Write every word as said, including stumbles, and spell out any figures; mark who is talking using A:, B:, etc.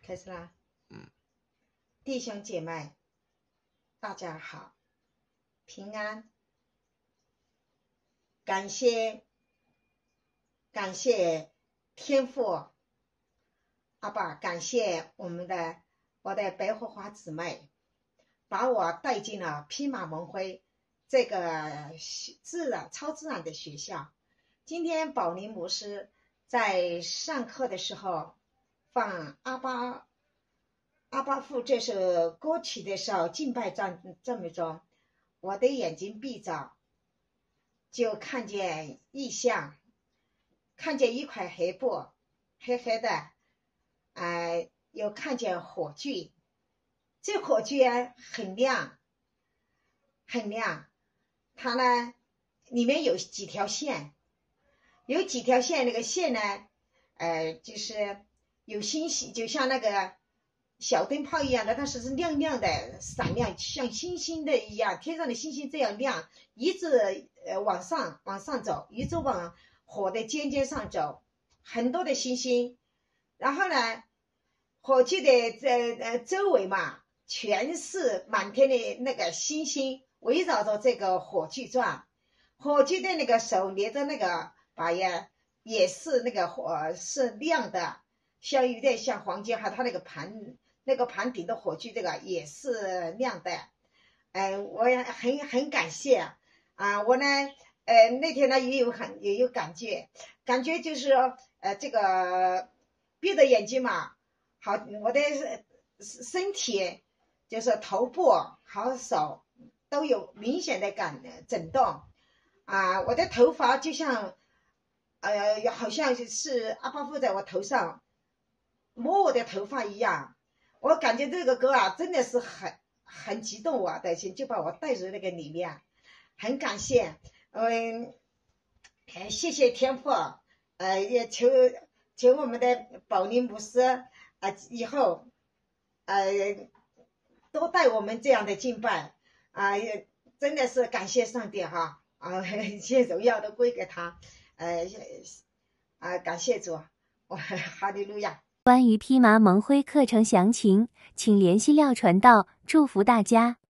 A: 开始啦。
B: 嗯，
A: 弟兄姐妹，大家好，平安。感谢感谢天父阿爸，感谢我们的我的白荷花姊妹，把我带进了披麻蒙灰这个自然超自然的学校。今天宝林牧师在上课的时候放阿巴阿巴父这首歌曲的时候，敬拜赞赞美中，我的眼睛闭着，就看见异象，看见一块黑布，黑黑的，呃，又看见火炬，这火炬很亮，很亮，它呢里面有几条线，有几条线，那个线呢，呃，就是有星星，就像那个小灯泡一样的，但是是亮亮的，闪亮，像星星的一样，天上的星星这样亮，一直呃往上往上走，一直往火的尖尖上走，很多的星星。然后呢，火炬的这呃周围嘛，全是满天的那个星星，围绕着这个火炬转。火炬的那个手捏着那个把呀，也是那个火是亮的，像有点像黄金，还有它那个盘那个盘顶的火炬，这个也是亮的。哎、呃，我也很很感谢啊！我呢，呃，那天呢也有很也有感觉，感觉就是呃这个闭着眼睛嘛，好，我的身体就是头部还有手都有明显的感震动啊！我的头发就像呃好像是阿巴父在我头上摸我的头发一样。我感觉这个歌啊真的是很很激动我的心，就把我带入那个里面，很感谢。嗯，谢谢天父，呃，也求求我们的宝林牧师啊、呃，以后呃多带我们这样的敬拜啊、呃，真的是感谢上帝哈啊，一切荣耀都归给他，呃啊、呃，感谢主，我哈利路亚。
C: 关于披麻蒙灰课程详情，请联系廖传道，祝福大家。